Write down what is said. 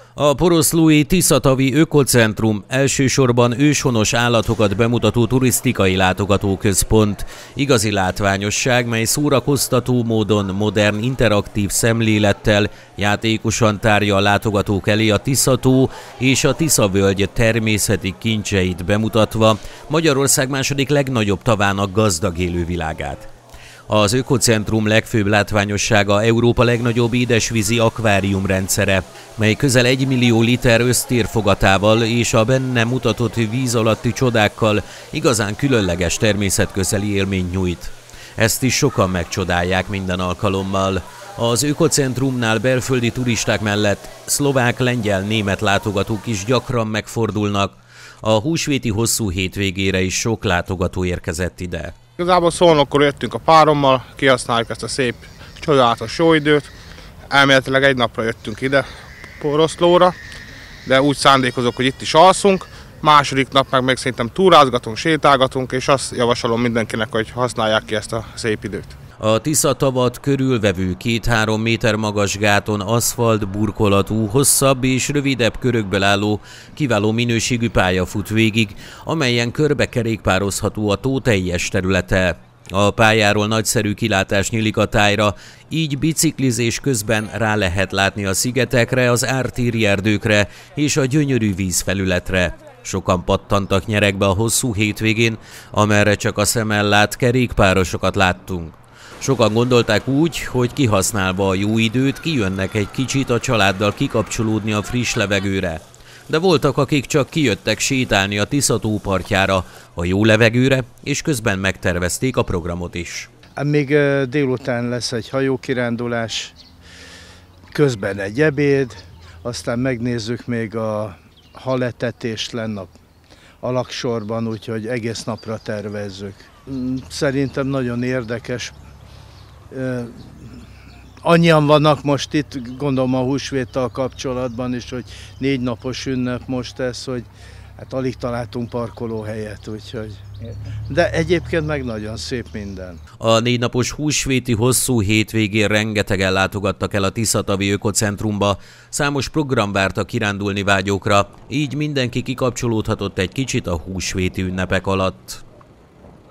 A poroszlói Tiszatavi Ökocentrum elsősorban őshonos állatokat bemutató turisztikai látogatóközpont. Igazi látványosság, mely szórakoztató módon modern, interaktív szemlélettel játékosan tárja a látogatók elé a Tisza-tó és a Tisza-völgy természeti kincseit bemutatva Magyarország második legnagyobb tavának gazdag élővilágát. Az ökocentrum legfőbb látványossága Európa legnagyobb édesvízi akváriumrendszere, mely közel 1 millió liter össztérfogatával és a benne mutatott víz alatti csodákkal igazán különleges természetközeli élményt nyújt. Ezt is sokan megcsodálják minden alkalommal. Az ökocentrumnál belföldi turisták mellett szlovák, lengyel, német látogatók is gyakran megfordulnak. A húsvéti hosszú hétvégére is sok látogató érkezett ide. Igazából Szolnokkor jöttünk a párommal, kihasználjuk ezt a szép, csodálatos jó időt. Elméletileg egy napra jöttünk ide Poroszlóra, de úgy szándékozok, hogy itt is alszunk. Második nap meg még szerintem túrázgatunk, sétálgatunk, és azt javasolom mindenkinek, hogy használják ki ezt a szép időt. A Tisza-tavat körülvevő 2-3 méter magas gáton aszfalt burkolatú, hosszabb és rövidebb körökből álló, kiváló minőségű pálya fut végig, amelyen körbekerékpározható a tó teljes területe. A pályáról nagyszerű kilátás nyílik a tájra, így biciklizés közben rá lehet látni a szigetekre, az ártéri erdőkre és a gyönyörű vízfelületre. Sokan pattantak nyeregbe a hosszú hétvégén, amerre csak a szemmel lát, kerékpárosokat láttunk. Sokan gondolták úgy, hogy kihasználva a jó időt kijönnek egy kicsit a családdal kikapcsolódni a friss levegőre. De voltak, akik csak kijöttek sétálni a Tisza-tó partjára, a jó levegőre, és közben megtervezték a programot is. Még délután lesz egy hajókirándulás, közben egy ebéd, aztán megnézzük még a haletetést lenne a laksorban, úgyhogy egész napra tervezzük. Szerintem nagyon érdekes. Annyian vannak most itt, gondolom a húsvéttal kapcsolatban is, hogy 4 napos ünnep most ez, hogy hát alig találtunk parkolóhelyet, úgyhogy. De egyébként meg nagyon szép minden. A 4 napos húsvéti hosszú hétvégén rengetegen látogattak el a Tiszatavi Ökocentrumba, számos program várt a kirándulni vágyókra, így mindenki kikapcsolódhatott egy kicsit a húsvéti ünnepek alatt.